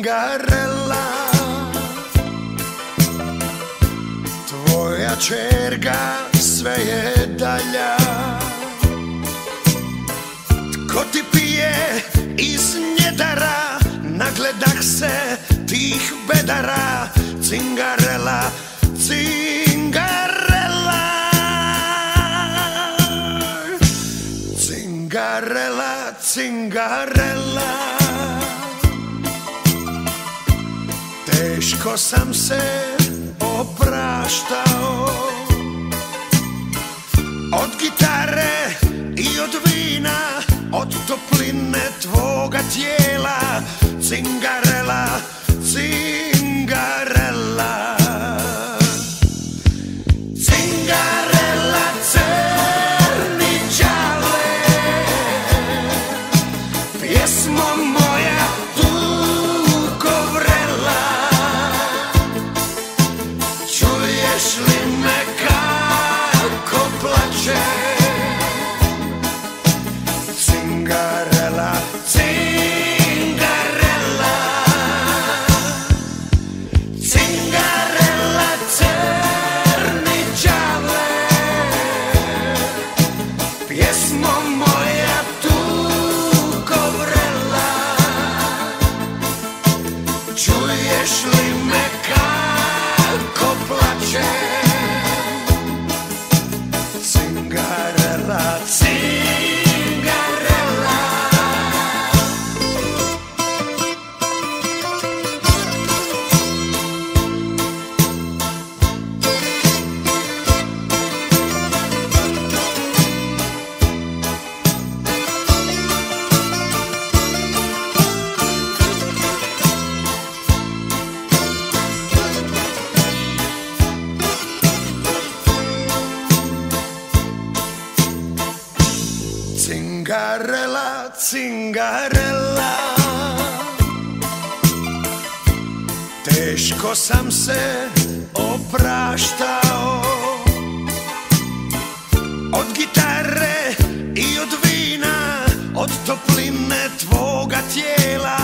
Cingarella, tvoja čerka sve je dalja. Tko ti pije iz njedara, nagledah se tih bedara. Cingarella, Cingarella, Cingarella, Cingarella. Teško sam se opraštao od gitare i od vina, od topline tvoga tijela. Cingarella, Cingarella, Cingarella, crni đale, pjesmo moja tuko vrela. Čuješ li me kako plačem? Cingarella, Cingarella, Cingarella, crni đale, pjesmo moja tuko vrela. Čuješ li me kako plačem? Cingarella, Cingarella. Cingarella, Cingarella, teško sam se opraštao od gitare i od vina, od topline tvoga tijela.